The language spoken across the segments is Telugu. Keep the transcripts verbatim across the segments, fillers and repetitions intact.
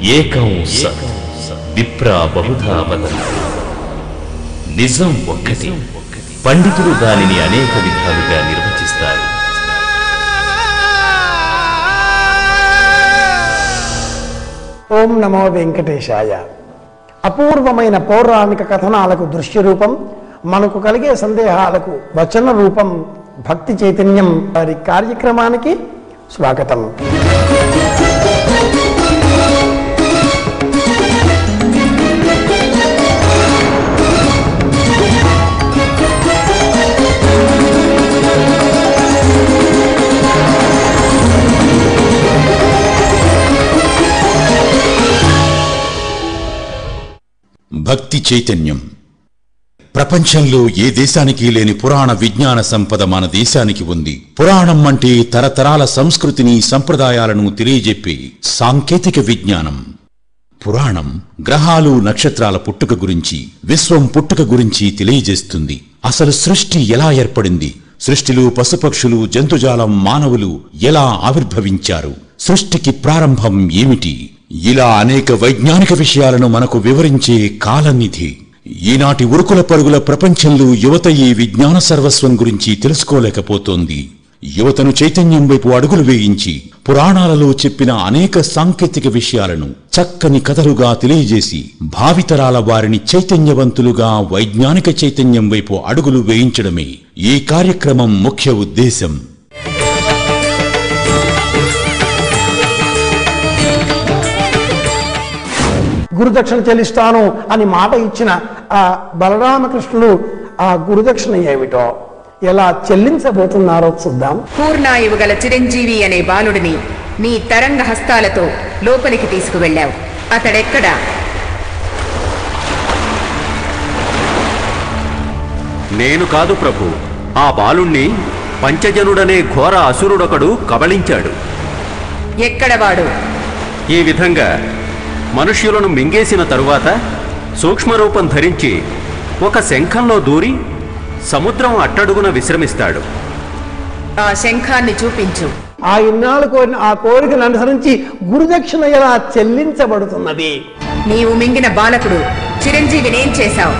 ఏకం సత్ విప్రా బహుధా వదంతి. నిజం ఒక్కటి, పండితులు దానిని అనేక విధాలుగా నిర్వచిస్తారు. ఓం నమో వెంకటేశాయ. అపూర్వమైన పౌరాణిక కథనాలకు దృశ్య రూపం, మనకు కలిగే సందేహాలకు వచన రూపం భక్తి చైతన్యం వారి కార్యక్రమానికి స్వాగతం. భక్తి చైతన్యం. ప్రపంచంలో ఏ దేశానికి లేని పురాణ విజ్ఞాన సంపద మన దేశానికి ఉంది. పురాణం అంటే తరతరాల సంస్కృతిని, సంప్రదాయాలను తెలియజెప్పే సాంకేతిక విజ్ఞానం. పురాణం గ్రహాలు, నక్షత్రాల పుట్టుక గురించి, విశ్వం పుట్టుక గురించి తెలియజేస్తుంది. అసలు సృష్టి ఎలా ఏర్పడింది, సృష్టిలో పశుపక్షులు, జంతుజాలం, మానవులు ఎలా ఆవిర్భవించారు, సృష్టికి ప్రారంభం ఏమిటి, ఇలా అనేక వైజ్ఞానిక విషయాలను మనకు వివరించే కాలనిధి. ఈనాటి ఉరుకుల పరుగుల ప్రపంచంలో యువత ఈ విజ్ఞాన సర్వస్వం గురించి తెలుసుకోలేకపోతోంది. యువతను చైతన్యం వైపు అడుగులు వేయించి పురాణాలలో చెప్పిన అనేక సాంకేతిక విషయాలను చక్కని కథలుగా తెలియజేసి భావితరాల వారిని చైతన్యవంతులుగా వైజ్ఞానిక చైతన్యం వైపు అడుగులు వేయించడమే ఈ కార్యక్రమం ముఖ్య ఉద్దేశం. గురుదక్షిణ చెల్లిస్తాను అని మాట ఇచ్చిన ఆ బలరామకృష్ణులు ఆ గురుదక్షిణ ఏమిటో, ఎలా చెల్లించబోతున్నారో చూద్దాం. పూర్ణాయువు గల చిరంజీవి అనే బాలుడిని నీ తరంగ హస్తాలతో లోపలికి తీసుకువెళ్ళావు. అతడెక్కడా? నేను కాదు ప్రభు, ఆ బాలుణ్ణి పంచజనుడనే ఘోర అసురుడొకడు కబళించాడు. ఎక్కడవాడు? ఈ విధంగా మనుష్యులను మింగేసిన తరువాత సూక్ష్మరూపం ధరించి ఒక శంఖంలో దూరి సముద్రం అట్టడుగున విశ్రమిస్తాడు. ఆ శంఖాన్ని చూపించు. ఆ ఇన్నాళ్ళు కోరిన ఆ కోరికను అనుసరించి గురుదక్షిణ ఎలా చెల్లించబడుతున్నది? నీవు మింగిన బాలకుడు చిరంజీవినేం చేశావు?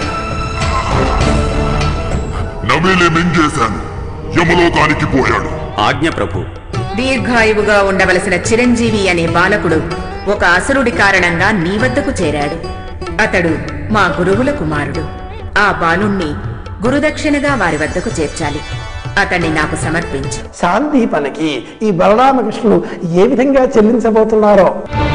నవిలి మింగేశాను, యమలోకానికి పోయాడు. ఆజ్ఞ ప్రభు. దీర్ఘాయువుగా ఉండవలసిన చిరంజీవి అనే బాలకుడు ఒక అసురుడి కారణంగా నీ వద్దకు చేరాడు. అతడు మా గురువుల కుమారుడు. ఆ బాలుణ్ణి గురుదక్షిణగా వారి వద్దకు చేర్చాలి. అతన్ని నాకు సమర్పించు. సాందీపనికి ఈ బలరామకృష్ణులు ఏ విధంగా చెల్లించబోతున్నారో.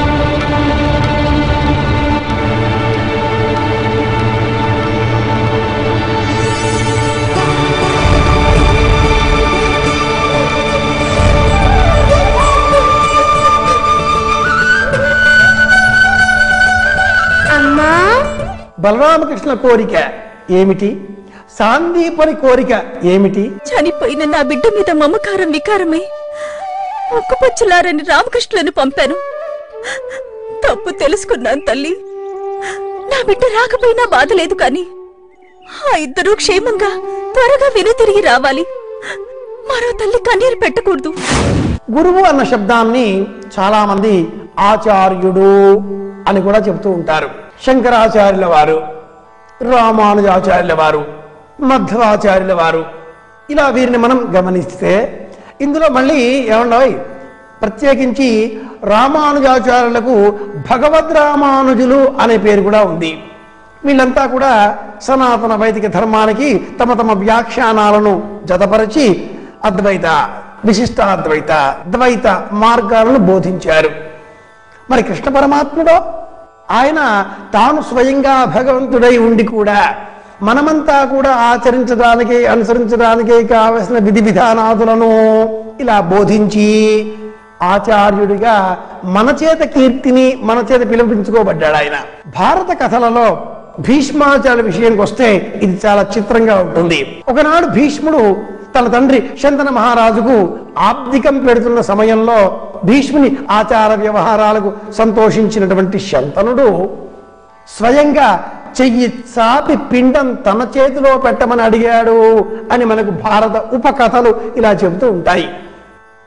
బలరామకృష్ణ కోరిక ఏమిటి? సాందీపని కోరిక ఏమిటి? చనిపోయిన నా బిడ్డ మీద మమకారం వికారమే ఒక్కపచ్చులారని రామకృష్ణులను పంపాను. తప్పు తెలుసుకున్నాను తల్లి. నా బిడ్డ రాకపోయినా బాధ లేదు, కానీ ఆ ఇద్దరూ క్షేమంగా త్వరగా వెనుతిరిగి రావాలి. మరో తల్లి కన్నీరు పెట్టకూడదు. గురువు అన్న శబ్దాన్ని చాలా మంది ఆచార్యుడు అని కూడా చెబుతూ ఉంటారు. శంకరాచార్యుల వారు, రామానుజాచార్యుల వారు, మధ్వాచార్యుల వారు, ఇలా వీరిని మనం గమనిస్తే ఇందులో మళ్ళీ ఏమన్నాయి, ప్రత్యేకించి రామానుజాచార్యులకు భగవద్ రామానుజులు అనే పేరు కూడా ఉంది. వీళ్ళంతా కూడా సనాతన వైదిక ధర్మానికి తమ తమ వ్యాఖ్యానాలను జతపరిచి అద్వైత, విశిష్టాద్వైత, ద్వైత మార్గాలను బోధించారు. మరి కృష్ణ పరమాత్ముడో ఆయన తాను స్వయంగా భగవంతుడై ఉండి కూడా మనమంతా కూడా ఆచరించడానికి, అనుసరించడానికి కావలసిన విధి విధానాదులను ఇలా బోధించి ఆచార్యుడిగా మన చేత కీర్తిని, మన చేత పిలిపించుకోబడ్డాడు ఆయన. భారత కథలలో భీష్మాచార్య విషయానికి వస్తే ఇది చాలా చిత్రంగా ఉంటుంది. ఒకనాడు భీష్ముడు తన తండ్రి శంతన మహారాజుకు ఆబ్దికం పెడుతున్న సమయంలో భీష్ముని ఆచార వ్యవహారాలకు సంతోషించినటువంటి శంతనుడు స్వయంగా చెయ్యి చాపి పిండం తన చేతిలో పెట్టమని అడిగాడు అని మనకు భారత ఉపకథలు ఇలా చెబుతూ ఉంటాయి.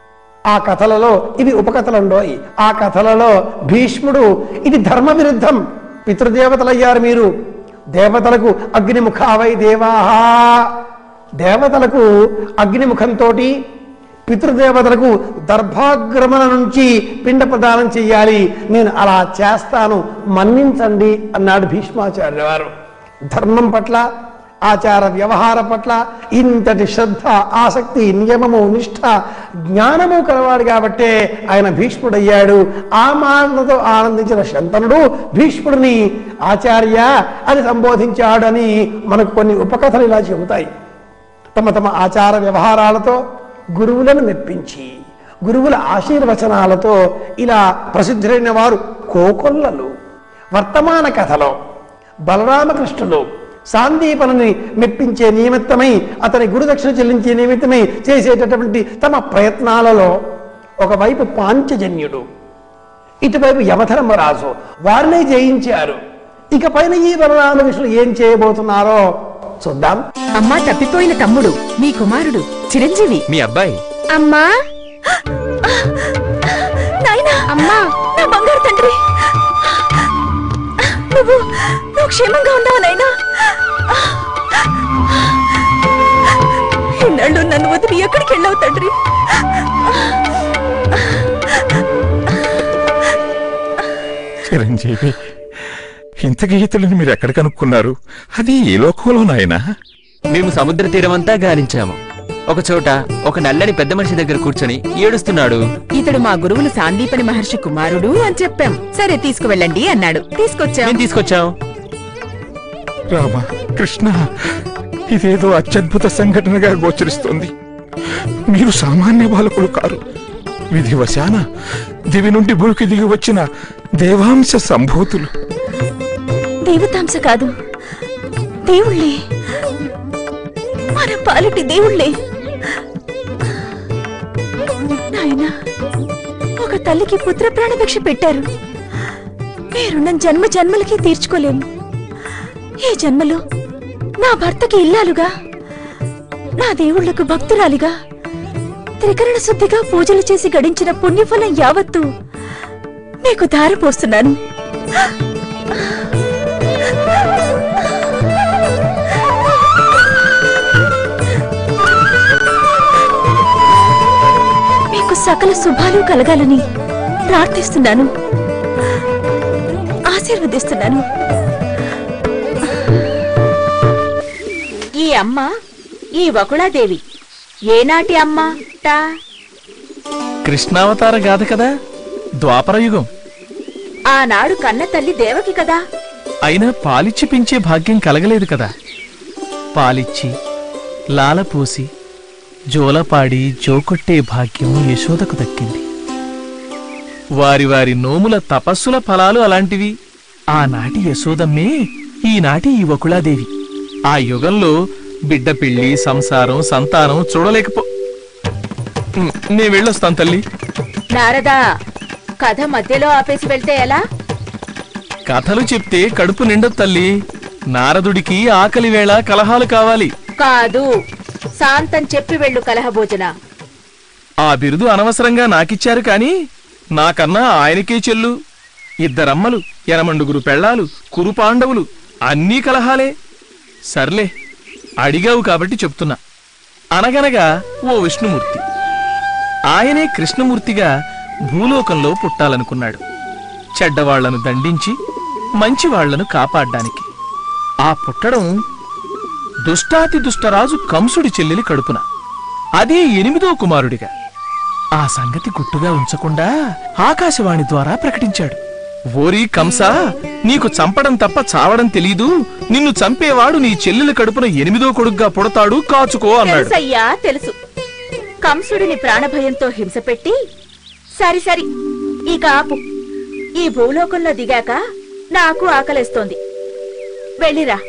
ఆ కథలలో ఇవి ఉపకథలండోయి. ఆ కథలలో భీష్ముడు ఇది ధర్మ విరుద్ధం, పితృదేవతలయ్యారు మీరు, దేవతలకు అగ్నిముఖావై దేవాహ, దేవతలకు అగ్నిముఖంతో పితృదేవతలకు దర్భాగ్రమణ నుంచి పిండ ప్రదానం చెయ్యాలి, నేను అలా చేస్తాను మన్నించండి అన్నాడు భీష్మాచార్య వారు. ధర్మం పట్ల, ఆచార వ్యవహార పట్ల ఇంతటి శ్రద్ధ, ఆసక్తి, నియమము, నిష్ఠ, జ్ఞానము కలవాడు కాబట్టే ఆయన భీష్ముడయ్యాడు. ఆ మాటలతో ఆనందించిన శంతనుడు భీష్ముడిని ఆచార్య అని సంబోధించాడని మనకు కొన్ని ఉపకథలు ఇలా చెబుతాయి. తమ తమ ఆచార వ్యవహారాలతో గురువులను మెప్పించి, గురువుల ఆశీర్వచనాలతో ఇలా ప్రసిద్ధులైన వారు కోకొల్లలు. వర్తమాన కథలో బలరామకృష్ణులు సాందీపనుని మెప్పించే నిమిత్తమై, అతని గురుదక్షిణ చెల్లించే నిమిత్తమై చేసేటటువంటి తమ ప్రయత్నాలలో ఒకవైపు పాంచజన్యుడు, ఇటువైపు యమధర్మరాజు వారినే జయించారు. ఇకపైన ఈ బలరామకృష్ణులు ఏం చేయబోతున్నారో చూద్దాం. అమ్మా తప్పిపోయిన తమ్ముడు మీ కుమారుడు చిరంజీవి, మీ అబ్బాయి. అమ్మా, నాయనా, అమ్మా, నా బంగారు తండ్రి, నువ్వు నువ్వు క్షేమంగా ఉన్నావు నాయనా? ఇన్నాళ్ళు నన్ను వదిలి ఎక్కడికి వెళ్ళావు తండ్రి? చిరంజీవి, ఇంత గీతలను మీరు ఎక్కడ కనుక్కున్నారు? అది ఏ లోకంలో నాయనా? మేము సముద్ర తీరమంతా గాలించాము. ఒక చోట ఒక నల్లని పెద్ద మనిషి దగ్గర కూర్చొని ఏడుస్తున్నాడు. ఇతడు మా గురువులు సాందీపని మహర్షి కుమారుడు అని చెప్పాం. సరే తీసుకువెళ్ళండి అన్నాడు. తీసుకొచ్చాం. తీసుకొచ్చాం. రామ కృష్ణ, ఇదేదో అత్యద్భుత సంఘటనగా గోచరిస్తోంది. మీరు సామాన్య బాలకులు కారు. విధివశాన దివి నుండి భూమికి దిగి వచ్చిన దేవాంశ సంభూతులు. దేవతాంశ కాదు, దేవుళ్ళే, మన పాలిటి దేవుళ్ళే. నాయనా, ఒక తల్లికి పుత్ర ప్రాణభిక్ష పెట్టారు. మీరున్న జన్మ జన్మలకి తీర్చుకోలేము. ఈ జన్మలో నా భర్తకి ఇల్లాలుగా, నా దేవుళ్లకు భక్తురాలిగా, త్రికరణ శుద్ధిగా పూజలు చేసి గడించిన పుణ్యఫలం యావత్తు మీకు ధారపోస్తున్నాను. మీకు సకల శుభాలు కలగాలని ప్రార్థిస్తున్నాను, ఆశీర్వదిస్తున్నాను. ఈ అమ్మ ఈ వకుళాదేవి ఏనాటి అమ్మ? కృష్ణావతార గాథ కదా, ద్వాపరయుగం. ఆనాడు కన్న తల్లి దేవకి కదా. అయినా పాలిచ్చి పెంచే భాగ్యం కలగలేదు కదా. పాలిచ్చి లాలపోసి జోలపాడి జోకొట్టే భాగ్యం యశోదకు దక్కింది. వారి వారి నోముల తపస్సుల ఫలాలు అలాంటివి. ఆనాటి యశోదమ్మే ఈనాటి ఈ వకుళాదేవి. ఆ యుగంలో బిడ్డ పెళ్లి, సంసారం, సంతానం చూడలేకపో. నే వెళ్ళొస్తాను తల్లి. నారదా, కథ మధ్యలో ఆపేసి వెళ్తే ఎలా? కథలు చెప్తే కడుపు నిండదు తల్లి. నారదుడికి ఆకలి వేళ కలహాలు కావాలి. కాదు, శాంతం చెప్పి వెళ్ళు కలహభోజన. ఆ బిరుదు అనవసరంగా నాకిచ్చారు కాని నాకన్నా ఆయనకే చెల్లు. ఇద్దరమ్మలు, ఎనమండుగురు పెళ్లాలు, కురు పాండవులు, అన్నీ కలహాలే. సర్లే, అడిగావు కాబట్టి చెప్తున్నా. అనగనగా ఓ విష్ణుమూర్తి, ఆయనే కృష్ణమూర్తిగా భూలోకంలో పుట్టాలనుకున్నాడు. చెడ్డవాళ్లను దండించి మంచివాళ్లను కాపాడ్డానికి. ఆ పుట్టడం దుష్టాతి దుష్టరాజు కంసుడి చెల్లెలి కడుపున, అదే ఎనిమిదో కుమారుడిగా. ఆ సంగతి గుట్టుగా ఉంచకుండా ఆకాశవాణి ద్వారా ప్రకటించాడు. ఓరి కంస, నీకు చంపడం తప్ప చావడం తెలీదు. నిన్ను చంపేవాడు నీ చెల్లెల కడుపున ఎనిమిదో కొడుగ్గా పుడతాడు, కాచుకో అన్నాడు. తెలుసయ్యా తెలుసు. కంసుడిని ప్రాణభయంతో హింస పెట్టి, సరి సరి ఇక ఆపు. ఈ భూలోకంలో దిగాక నాకు ఆకలేస్తోంది, వెళ్ళిరా.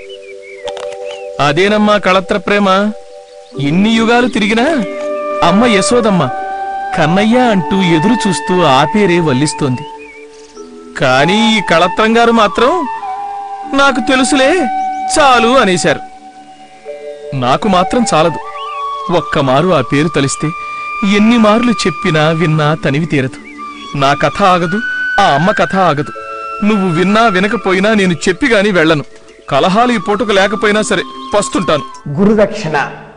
అదేనమ్మా కళత్ర ప్రేమ. ఎన్ని యుగాలు తిరిగినా అమ్మ యశోదమ్మ కన్నయ్య అంటూ ఎదురు చూస్తూ ఆ పేరే వల్లిస్తోంది. కానీ ఈ కళత్రంగారు మాత్రం నాకు తెలుసులే చాలు అనేశారు. నాకు మాత్రం చాలదు. ఒక్కమారు ఆ పేరు తలిస్తే ఎన్ని మార్లు చెప్పినా విన్నా తనివి తీరదు. నా కథ ఆగదు, ఆ అమ్మ కథ ఆగదు. నువ్వు విన్నా వినకపోయినా నేను చెప్పి గాని వెళ్ళను. కలహాలు ఈ పూటకు లేకపోయినా సరే పస్తుంటాను. గురుదక్షిణ,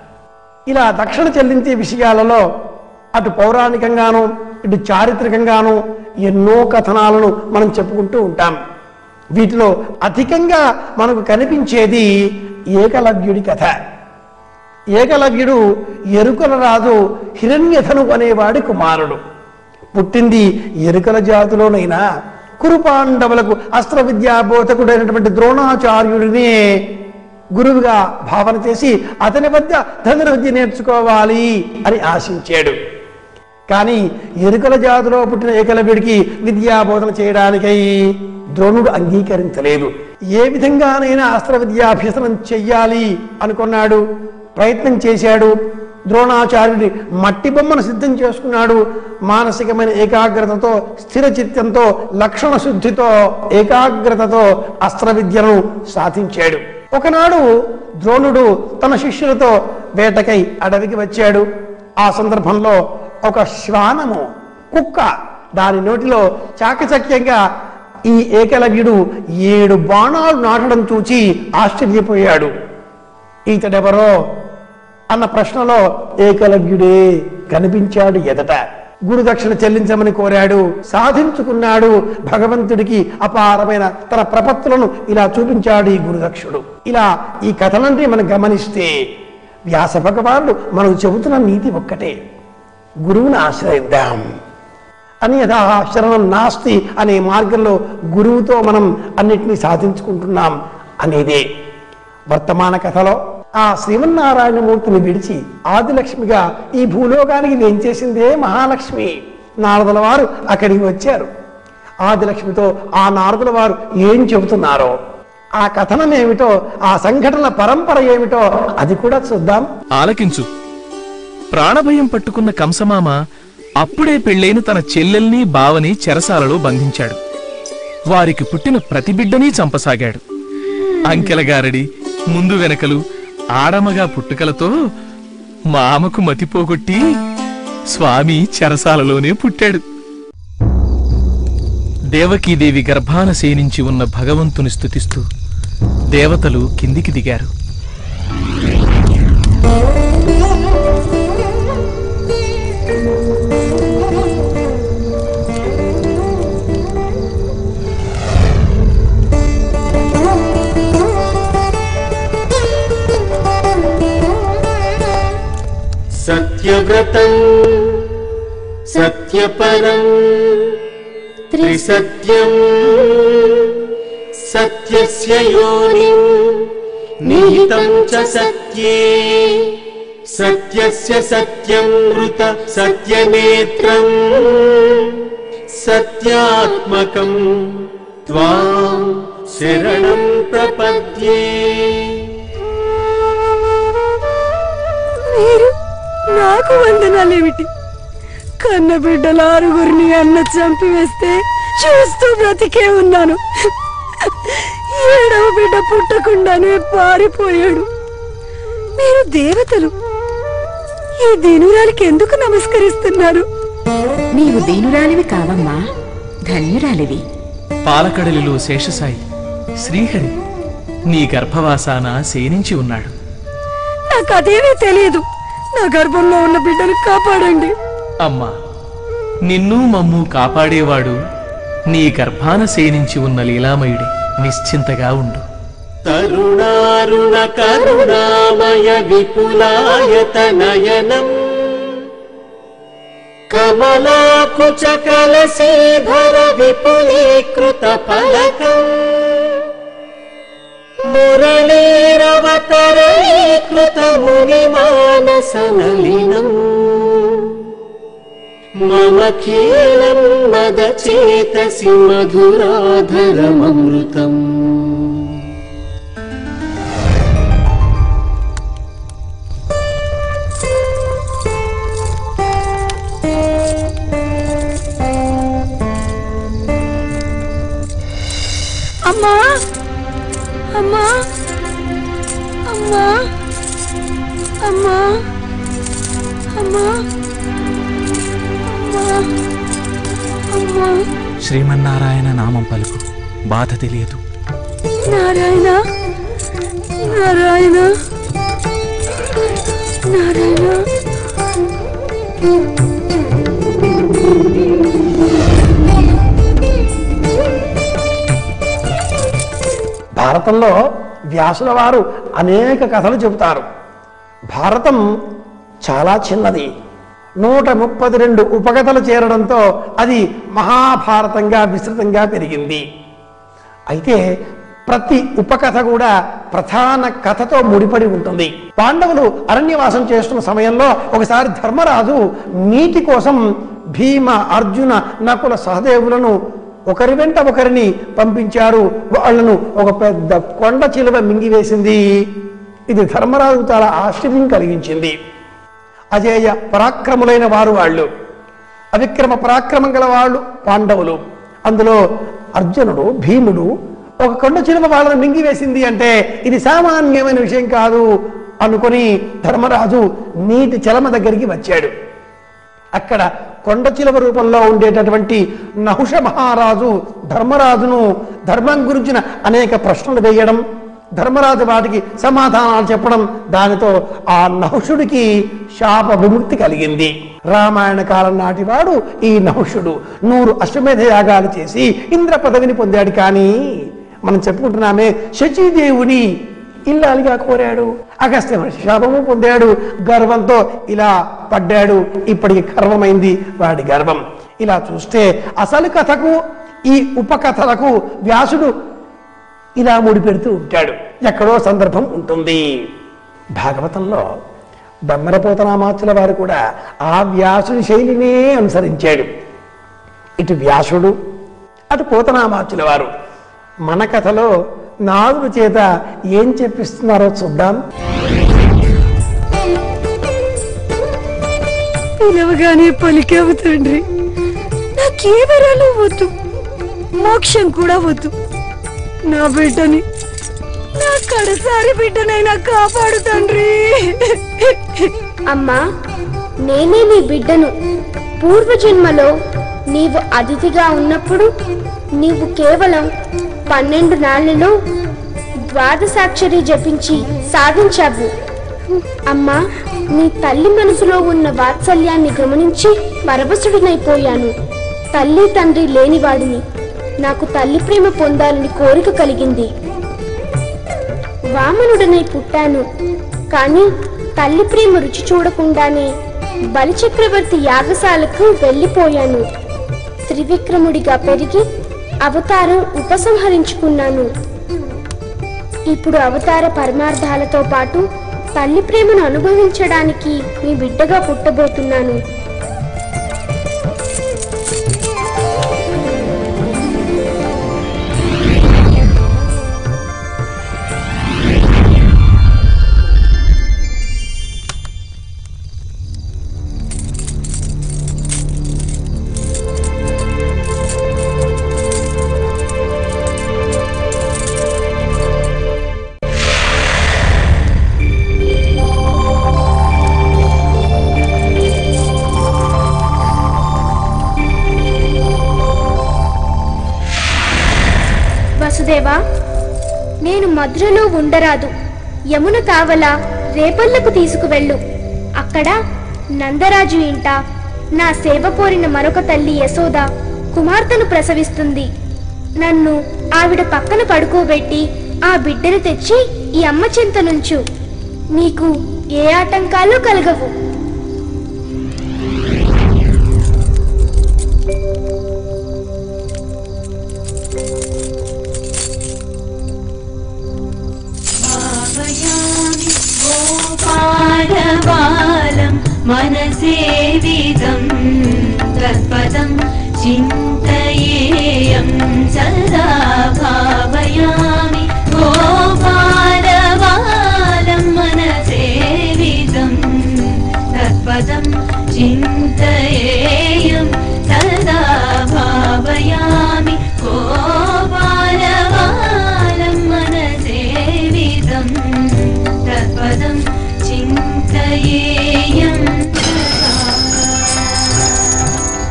ఇలా దక్షిణ చెల్లించే విషయాలలో అటు పౌరాణికంగాను ఇటు చారిత్రకంగాను ఎన్నో కథనాలను మనం చెప్పుకుంటూ ఉంటాం. వీటిలో అధికంగా మనకు కనిపించేది ఏకలవ్యుడి కథ. ఏకలవ్యుడు ఎరుకల రాజు హిరణ్యధను అనేవాడి కుమారుడు. పుట్టింది ఎరుకల జాతిలోనైనా కురుపాండవులకు అస్త్ర విద్యా బోధకుడైనటువంటి ద్రోణాచార్యుడిని గురువుగా భావన చేసి అతని వద్ద ధనుర్ విద్య నేర్చుకోవాలి అని ఆశించాడు. కానీ ఎరుకల జాతిలో పుట్టిన ఏకలవ్యుడికి విద్యా బోధన చేయడానికై ద్రోణుడు అంగీకరించలేదు. ఏ విధంగానైనా అస్త్ర విద్యాభ్యసనం చెయ్యాలి అనుకున్నాడు, ప్రయత్నం చేశాడు. ద్రోణాచార్యుడి మట్టి బొమ్మను సిద్ధం చేసుకున్నాడు. మానసికమైన ఏకాగ్రతతో, స్థిర చిత్తంతో, లక్షణ శుద్ధితో, ఏకాగ్రతతో అస్త్ర విద్యను సాధించాడు. ఒకనాడు ద్రోణుడు తన శిష్యులతో వేటకై అడవికి వచ్చాడు. ఆ సందర్భంలో ఒక శ్వానము, కుక్క, దాని నోటిలో చాకచక్యంగా ఈ ఏకలవ్యుడు ఏడు బాణాలు నాటడం చూచి ఆశ్చర్యపోయాడు. ఈతడెవరో అన్న ప్రశ్నలో ఏకలవ్యుడే కనిపించాడు ఎదట. గురుదక్షిణ చెల్లించమని కోరాడు, సాధించుకున్నాడు. భగవంతుడికి అపారమైన తన ప్రపత్తులను ఇలా చూపించాడు ఈ గురుదక్షుడు. ఇలా ఈ కథలన్నీ మనం గమనిస్తే వ్యాస భగవానుడు మనకు చెబుతున్న నీతి ఒక్కటే, గురువుని ఆశ్రయిద్దాం. అన్యథా శరణం నాస్తి అనే మార్గంలో గురువుతో మనం అన్నిటినీ సాధించుకుంటున్నాం అనేదే. వర్తమాన కథలో ఆ శ్రీమన్నారాయణమూర్తిని విడిచి ఆదిలక్ష్మిగా ఈ భూలోకానికి వేంచేసిందే మహాలక్ష్మి. నారదుల వారు అక్కడికి వచ్చారు. ఆదిలక్ష్మితో ఆ నారదుల వారు ఏం చెబుతున్నారో, ఆ కథనం ఏమిటో, ఆ సంఘటనల పరంపర ఏమిటో అది కూడా చూద్దాం. ఆలకించు. ప్రాణభయం పట్టుకున్న కంసమామ అప్పుడే పెళ్లైన తన చెల్లెల్ని బావని చెరసాలలో బంధించాడు. వారికి పుట్టిన ప్రతి బిడ్డనీ చంపసాగాడు. అంకెలగారడి, ముందు వెనకలు, ఆడమగా పుట్టుకలతో మామకు మతిపోగొట్టి స్వామి చెరసాలలోనే పుట్టాడు. దేవకీదేవి గర్భాన శయనించి ఉన్న భగవంతుని స్తుతిస్తూ దేవతలు కిందికి దిగారు. సత్యవ్రతం సత్యపరం త్రిసత్యం సత్యస్య యోనిం నిహితం చ సత్యే సత్యస్య సత్యం మృత సత్యనేత్రం సత్యాత్మకం త్వాం శరణం ప్రపద్యే. నాకు వందనాలేమిటి? కన్న బిడ్డల ఆరుగురిని అన్న చంపివేస్తే చూస్తూ బ్రతికే ఉన్నాను. ఏడవ బిడ్డ పుట్టకుండానే పారిపోయాడు. మీరు దేవతలు, ఈ దీనురాలికి ఎందుకు నమస్కరిస్తున్నారు? నీవు దీనురాలివి కావమ్మా, ధన్యురాలివి. పాలకడలిలో శేషసాయి శ్రీహరి నీ గర్భవాసాన శయనించి ఉన్నాడు. నాకు అదేమీ తెలియదు. నా గర్భంలో ఉన్న బిడ్డను కాపాడండి. అమ్మా, నిన్ను మమ్ము కాపాడేవాడు నీ గర్భాన శయనించి ఉన్న లీలామయుడే. నిశ్చింతగా ఉండు. తరుణారుణ కరుణామయ విపులాయత నయనం కమలాకుచ కలశీధర విపులీకృత ఫలకం మురళీరవతరణీకృత మునిమానసనలినం మమ ఖేళం మదచేతసి మధురాధరమమృతం. అమ్మా అమ్మా అమ్మా అమ్మా అమ్మా శ్రీమన్నారాయణ నామం పలుకు, బాధ తెలియదు. నారాయణ నారాయణ నారాయణ. భారతంలో వ్యాసుల వారు అనేక కథలు చెబుతారు. భారతం చాలా చిన్నది. నూట ముప్పది రెండు ఉపకథలు చేరడంతో అది మహాభారతంగా విస్తృతంగా పెరిగింది. అయితే ప్రతి ఉపకథ కూడా ప్రధాన కథతో ముడిపడి ఉంటుంది. పాండవులు అరణ్యవాసం చేస్తున్న సమయంలో ఒకసారి ధర్మరాజు నీటి కోసం భీమ, అర్జున, నకుల, సహదేవులను ఒకరి వెంట ఒకరిని పంపించారు. వాళ్లను ఒక పెద్ద కొండ చిలువ మింగివేసింది. ఇది ధర్మరాజు చాలా ఆశ్చర్యం కలిగించింది. అజేయ పరాక్రములైన వారు వాళ్ళు, అవిక్రమ పరాక్రమం గల వాళ్ళు పాండవులు. అందులో అర్జునుడు, భీముడు ఒక కొండ చిలువ వాళ్ళను మింగివేసింది అంటే ఇది సామాన్యమైన విషయం కాదు అనుకొని ధర్మరాజు నీటి చలమ దగ్గరికి వచ్చాడు. అక్కడ కొండ చిలువ రూపంలో ఉండేటటువంటి నహుష మహారాజు ధర్మరాజును ధర్మం గురించిన అనేక ప్రశ్నలు వేయడం, ధర్మరాజు వాటికి సమాధానాలు చెప్పడం, దానితో ఆ నహుషుడికి శాప విముక్తి కలిగింది. రామాయణ కాలం నాటివాడు ఈ నహుషుడు నూరు అశ్వమేధ యాగాలు చేసి ఇంద్ర పదవిని పొందాడు. కానీ మనం చెప్పుకుంటున్నామే, శచీదేవుని ఇల్లాలిగా కోరాడు, అగస్త్య శాపము పొందాడు, గర్వంతో ఇలా పడ్డాడు. ఇప్పటికి గర్వమైంది వాడి గర్వం. ఇలా చూస్తే అసలు కథకు ఈ ఉపకథలకు వ్యాసుడు ఇలా ముడిపెడుతూ ఉంటాడు. ఎక్కడో సందర్భం ఉంటుంది. భాగవతంలో బమ్మరపోతనామాచుల వారు కూడా ఆ వ్యాసుడి శైలినే అనుసరించాడు. ఇటు వ్యాసుడు, అటు పోతనామాచుల వారు. మన కథలో నాదుల చేత ఏం చెప్పిస్తున్నారో చూద్దాం. పిలవగానే పలికావు తండ్రి, నాకే వరాలు వద్దు, మోక్షం కూడా వద్దు. నా బిడ్డని, నా కడసారి బిడ్డనైనా కాపాడు తండ్రి. అమ్మా, నేనే నీ బిడ్డను. పూర్వజన్మలో నీవు అతిథిగా ఉన్నప్పుడు నీవు కేవలం పన్నెండు నాళ్లలో ద్వాదశాక్షరి జపించి సాధించావు. అమ్మా, నీ తల్లి మనసులో ఉన్న వాత్సల్యాన్ని గమనించి పరవశుడినైపోయాను. తల్లి తండ్రి లేనివాడిని. నాకు తల్లి ప్రేమ పొందాలని కోరిక కలిగింది. వామనుడనై పుట్టాను. కానీ తల్లి ప్రేమ రుచి చూడకుండానే బలిచక్రవర్తి యాగశాలకు వెళ్ళిపోయాను. త్రివిక్రముడిగా పెరిగి అవతారం ఉపసంహరించుకున్నాను. ఇప్పుడు అవతార పరమార్థాలతో పాటు తల్లి ప్రేమను అనుభవించడానికి మీ బిడ్డగా పుట్టబోతున్నాను. వసుదేవా, నేను మధురలో ఉండరాదు. యమున కావల రేపల్లకు తీసుకువెళ్ళు. అక్కడ నందరాజు ఇంట నా సేవ కోరిన మరొక తల్లి యశోద కుమార్తెను ప్రసవిస్తుంది. నన్ను ఆవిడ పక్కన పడుకోబెట్టి ఆ బిడ్డను తెచ్చి ఈ అమ్మ చింత నుంచు. నీకు ఏ ఆటంకాలు కలగవు. పాడవాలం మనసేవిదం తత్పదం చింతయేయం సదా భావయామి. గోపాలవాలం మనసేవిదం తత్పదం చింతయేయం సదా భావయామి. గోపాలవాలం మనసేవిదం తత్పదం చింతయేయం.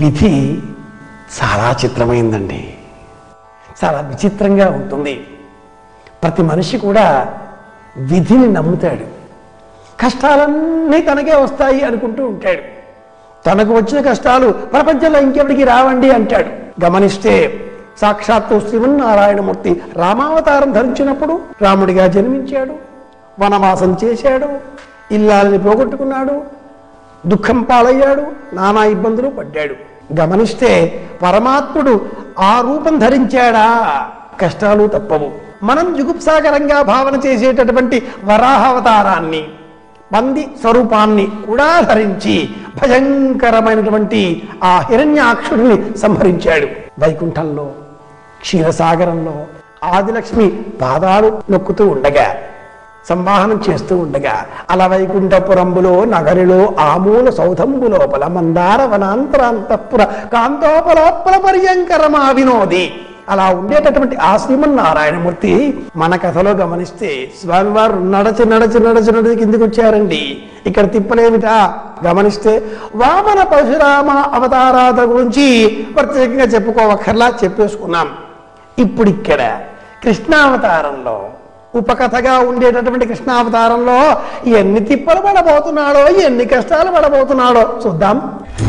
విధి చాలా చిత్రమైందండి, చాలా విచిత్రంగా ఉంటుంది. ప్రతి మనిషి కూడా విధిని నమ్ముతాడు. కష్టాలన్నీ తనకే వస్తాయి అనుకుంటూ ఉంటాడు. తనకు వచ్చిన కష్టాలు ప్రపంచంలో ఇంకెవరికి రావండి అంటాడు. గమనిస్తే సాక్షాత్తు శ్రీమన్నారాయణమూర్తి రామావతారం ధరించినప్పుడు రాముడిగా జన్మించాడు, వనవాసం చేశాడు, ఇల్లాలని పోగొట్టుకున్నాడు, దుఃఖం పాలయ్యాడు, నానా ఇబ్బందులు పడ్డాడు. గమనిస్తే పరమాత్ముడు ఆ రూపం ధరించాడా, కష్టాలు తప్పవు. మనం జుగుప్సాకరంగా భావన చేసేటటువంటి వరాహావతారాన్ని, పంది స్వరూపాన్ని కూడా ధరించి భయంకరమైనటువంటి ఆ హిరణ్యాక్షుడిని సంహరించాడు. వైకుంఠంలో క్షీరసాగరంలో ఆదిలక్ష్మి పాదాలు నొక్కుతూ ఉండగా, సంవాహనం చేస్తూ ఉండగా, అల వైకుంఠపురంబులో నగరిలో ఆమూల సౌధంబు లోపల మందార వనాంతరాంతఃపుర కాంతోపలోత్పల పర్యంకరమా వినోది. అలా ఉండేటటువంటి ఆ శ్రీమన్నారాయణమూర్తి మన కథలో గమనిస్తే స్వామివారు నడచి నడచి నడచి నడిచి కిందికి వచ్చారండి. ఇక్కడ తిప్పలేమిటా గమనిస్తే వామన పరశురామ అవతారాల గురించి ప్రత్యేకంగా చెప్పుకోవక్కర్లా, చెప్పేసుకున్నాం. ఇప్పుడు ఇక్కడ కృష్ణావతారంలో ఉపకథగా ఉండేటటువంటి కృష్ణావతారంలో ఎన్ని తిప్పలు పడబోతున్నాడో, ఎన్ని కష్టాలు పడబోతున్నాడో చూద్దాం.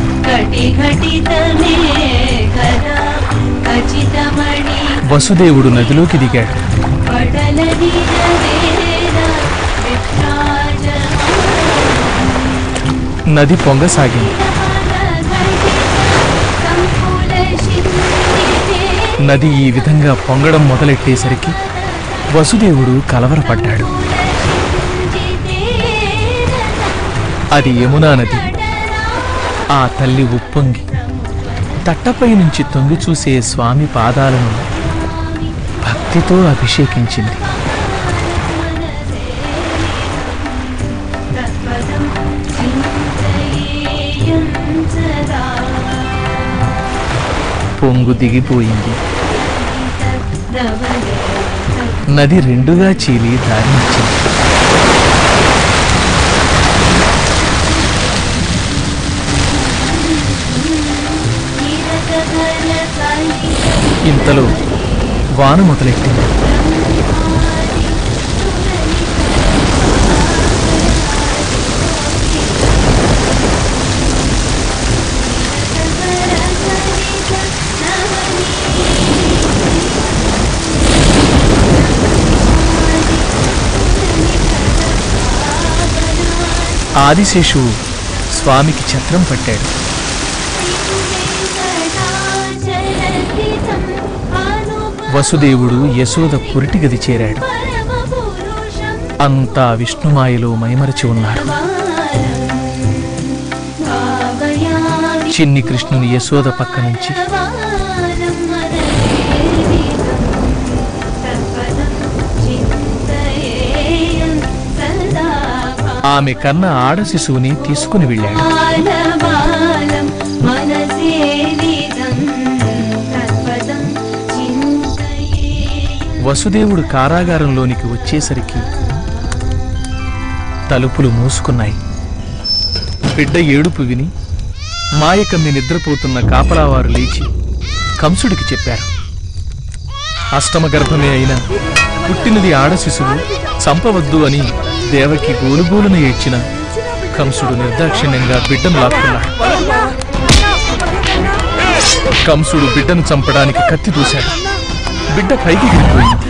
వసుదేవుడు నదిలోకి దిగాడు. నది పొంగసాగింది. నది ఈ విధంగా పొంగడం మొదలెట్టేసరికి వసుదేవుడు కలవరపడ్డాడు. అది యమునా నది. ఆ తల్లి ఉప్పొంగి తట్టపై నుంచి తొంగి చూసే స్వామి పాదాలను భక్తితో అభిషేకించింది. పొంగు దిగిపోయింది. నది రెండుగా చీలి దారినిచ్చింది. ఇంతలో వాన మొదలెట్టింది. ఆదిశేషువు స్వామికి ఛత్రం పట్టాడు. వసుదేవుడు యశోద పురిటి గది చేరాడు. అంతా విష్ణుమాయలో మైమరచి ఉన్నారు. చిన్ని కృష్ణుని యశోద పక్క నుంచి ఆమె కన్న ఆడ శిశువుని తీసుకుని వెళ్ళాడు. వసుదేవుడు కారాగారంలోనికి వచ్చేసరికి తలుపులు మూసుకున్నాయి. బిడ్డ ఏడుపు విని మాయకమ్మి నిద్రపోతున్న కాపలావారు లేచి కంసుడికి చెప్పారు. అష్టమ గర్భమే అయినా పుట్టినది ఆడ శిశువు, చంపవద్దు అని దేవకి గోలుగోలున ఏడ్చిన కంసుడు నిర్దాక్షిణ్యంగా బిడ్డను లాక్కున్నాడు. కంసుడు బిడ్డను చంపడానికి కత్తి దూశాడు. బిడ్డ పైకి ఎగిరిపోయింది.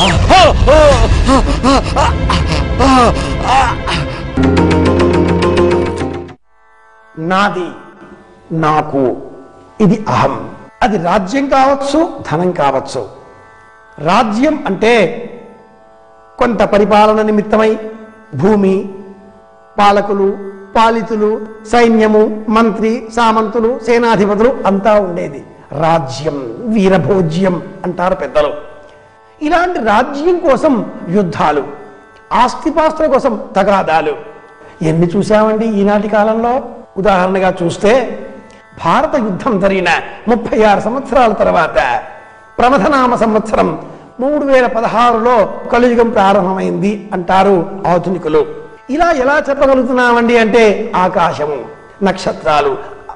నాది, నాకు, ఇది అహం. అది రాజ్యం కావచ్చు, ధనం కావచ్చు. రాజ్యం అంటే కొంత పరిపాలన నిమిత్తమై భూమి, పాలకులు, పాలితులు, సైన్యము, మంత్రి, సామంతులు, సేనాధిపతులు అంతా ఉండేది. రాజ్యం, వీరభోజ్యం అంటారు పెద్దలు. ఇలాంటి రాజ్యం కోసం యుద్ధాలు, ఆస్తిపాస్తుల కోసం తగాదాలు ఎన్ని చూసామండి ఈనాటి కాలంలో. ఉదాహరణగా చూస్తే భారత యుద్ధం జరిగిన ముప్పై ఆరు సంవత్సరాల తర్వాత ప్రమథనామ సంవత్సరం మూడు వేల పదహారులో కలియుగం ప్రారంభమైంది అంటారు ఆధునికులు. ఇలా ఎలా చెప్పగలుగుతున్నామండి అంటే ఆకాశము, నక్షత్రాలు,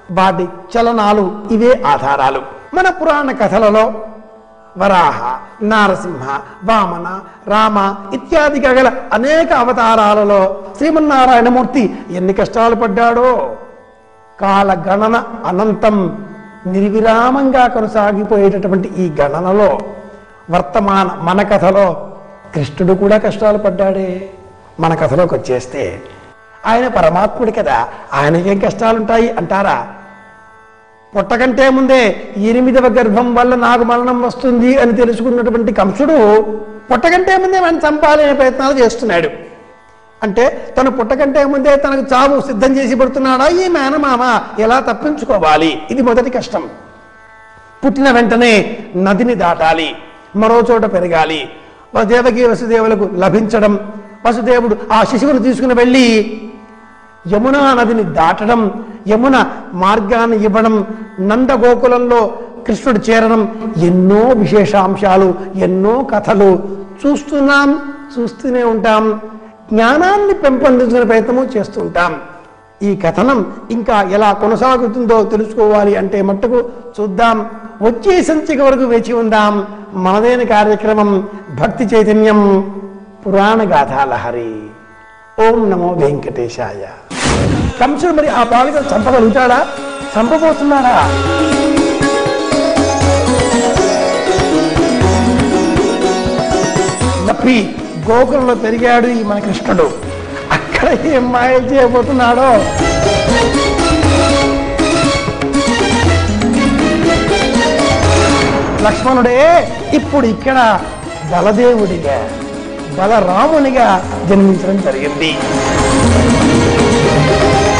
వాటి చలనాలు ఇవే ఆధారాలు. మన పురాణ కథలలో వరాహ, నారసింహ, వామన, రామ ఇత్యాది గల అనేక అవతారాలలో శ్రీమన్నారాయణమూర్తి ఎన్ని కష్టాలు పడ్డాడో. కాల గణన అనంతం నిర్విరామంగా కొనసాగిపోయేటటువంటి ఈ గణనలో వర్తమాన మన కథలో కృష్ణుడు కూడా కష్టాలు పడ్డాడే. మన కథలోకి వచ్చేస్తే ఆయన పరమాత్ముడు కదా, ఆయనకేం కష్టాలుంటాయి అంటారా? పుట్టకంటే ముందే ఎనిమిదవ గర్భం వల్ల నాకు మరణం వస్తుంది అని తెలుసుకున్నటువంటి కంసుడు పుట్టకంటే ముందే మనం చంపాలి అనే ప్రయత్నాలు చేస్తున్నాడు. అంటే తను పుట్టకంటే ముందే తనకు చావు సిద్ధం చేసి పడుతున్నాడా ఈ మేనమామ? ఎలా తప్పించుకోవాలి? ఇది మొదటి కష్టం. పుట్టిన వెంటనే నదిని దాటాలి, మరో చోట పెరగాలి, దేవకి వసుదేవులకు లభించడం, వసుదేవుడు ఆ శిశువును తీసుకుని వెళ్ళి యమునా నదిని దాటడం, యమున మార్గాన్ని ఇవ్వడం, నందగోకులంలో కృష్ణుడు చేరడం, ఎన్నో విశేషాంశాలు, ఎన్నో కథలు చూస్తున్నాం, చూస్తూనే ఉంటాం. జ్ఞానాన్ని పెంపొందించుకునే ప్రయత్నము చేస్తుంటాం. ఈ కథనం ఇంకా ఎలా కొనసాగుతుందో తెలుసుకోవాలి అంటే మట్టుకు చూద్దాం. వచ్చే సంచిక వరకు వేచి ఉందాం. మనదైన కార్యక్రమం భక్తి చైతన్యం పురాణ గాథాలహరి. ఓం నమో వెంకటేశాయ. కంసుడు మరి ఆ పాలకులు చంపగలుగుతాడా? చంపబోతున్నాడా? నప్పి గోకులంలో పెరిగాడు ఈ మన కృష్ణుడు. అక్కడ ఏం మాయ చేయబోతున్నాడో. లక్ష్మణుడే ఇప్పుడు ఇక్కడ బలదేవుడిగా, బలరామునిగా జన్మించడం జరిగింది.